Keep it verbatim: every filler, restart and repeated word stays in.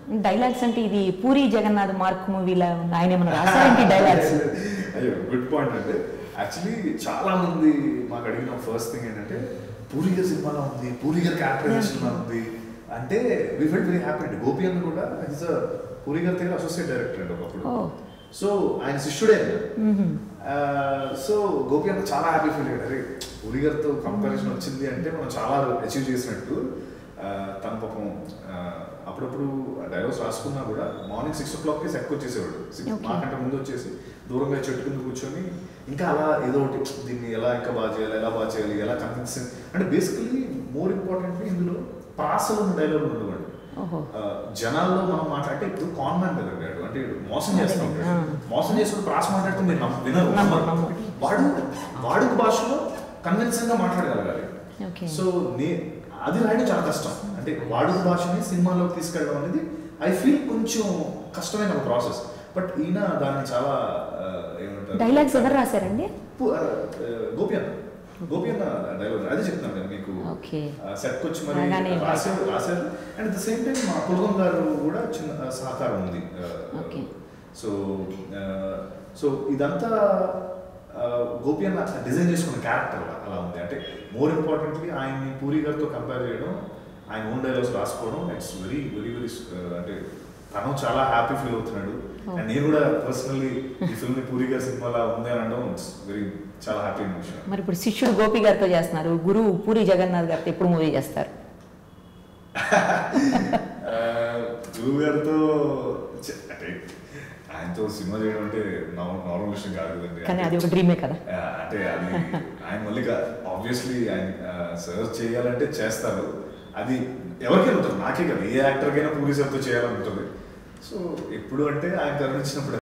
Dialogues అంటే ఇది puri Jagannadh mark మూవీలా ఉంది. ఆయన ఏమన్నా రాశారేంటి డైలాగ్స్? అయ్యో గుడ్ పాయింట్ అంటే యాక్చువల్లీ చాలా మంది మాకు అడిగిన ఫస్ట్ థింగ్ ఏంటంటే పూరి గారి సినిమాలో ఉంది, పూరి గారి క్యారెక్టరైజేషన్ ఉంది అంటే వి ఫెల్ట్ వెరీ హ్యాపీ అండి. గోపి అన్న కూడా ఈజ్ అ పూరి గారి దగ్గర అసోసియేట్ డైరెక్టర్ అండి ఒకప్పుడు. సో ఆయన శిష్యుడే. సో గోపి అన్న చాలా హ్యాపీ ఫీల్ అయ్యాడు. అరే పూరి గారితో కంపారిజన్ వచ్చింది అంటే మనం చాలా అచీవ్ చేసినట్టు. తన పాపం అప్పుడప్పుడు డైలాగ్స్ రాసుకున్నా కూడా మార్నింగ్ సిక్స్ ఓ క్లాక్కి సెట్కి వచ్చేసేవాడు. సిక్స్ మాకంటే ముందు వచ్చేసి దూరంగా చెట్టు కింద కూర్చొని ఇంకా అలా ఏదో ఒకటి దీన్ని ఎలా ఇంకా బాగా చేయాలి, ఎలా బాగా చేయాలి, ఎలా కన్విన్సింగ్ అంటే బేసికలీ మోర్ ఇంపార్టెంట్లీ ఇందులో ప్రాసలు ఉన్న డైలాగ్ ఉండేవాడు. జనాల్లో మనం మాట్లాడితే ఇప్పుడు కాన్ మ్యాన్ దగ్గర అంటే మోసం చేస్తూ ఉంటాడు. మోసం చేసిన ప్రాస మాట్లాడితే మీరు వినరు. వాడు వాడుక భాషలో కన్విన్సింగ్ గా మాట్లాడగలగాలి. సో నే అది రాయడం చాలా కష్టం. అంటే వాడుక భాషని సినిమాలోకి తీసుకెళ్ళడం అనేది ఐ ఫీల్ కొంచెం కష్టమైన ఒక ప్రాసెస్. బట్ ఈయన దాన్ని చాలా ఏమంటారు డైలాగ్స్ ఎవరు రాశారండి? గోపి అన్న గోపి అన్న డైలాగ్ అదే చెప్తాను నేను మీకు. సెట్కి వచ్చి మరి రాశారు రాశారు and at the same time మా పులగం గారు కూడా చిన్న సహకారం ఉంది. సో సో ఇదంతా గోపి అన్న డిజైన్ చేసుకున్న క్యారెక్టర్ అలా ఉంది. అంటే మోర్ ఇంపార్టెంట్లీ ఆయన్ని పూరి గారితో కంపేర్ చేయడం, ఆయన ఓన్ డైలాగ్స్ రాసుకోవడం ఇట్స్ వెరీ వెరీ వెరీ అంటే తను చాలా హ్యాపీ ఫీల్ అవుతున్నాడు. అండ్ నేను కూడా పర్సనల్లీ ఈ ఫిల్మ్ పూరి గారి సినిమాలా ఉంది అని అనడం ఇట్స్ వెరీ చాలా హ్యాపీ విషయం. మరి ఇప్పుడు శిష్యుడు గోపి గారితో చేస్తున్నారు, గురువు పూరి జగన్నాథ్ గారితో ఎప్పుడు మూవీ చేస్తారు? గురువు గారితో అంటే ఆయనతో సినిమా చేయడం అంటే నార్మల్ విషయం కాదు కదండి. కానీ అది ఒక డ్రీమే కదా. అంటే అది ఆయన మళ్ళీ ఆబ్వియస్లీ ఆయన సర్వ్ చేయాలంటే చేస్తారు. అది ఎవరికైనా ఉంటుంది, నాకే కదా, ఏ యాక్టర్కైనా పూరి సార్తో చేయాలని ఉంటుంది. సో ఎప్పుడు అంటే ఆయన కరుణించినప్పుడు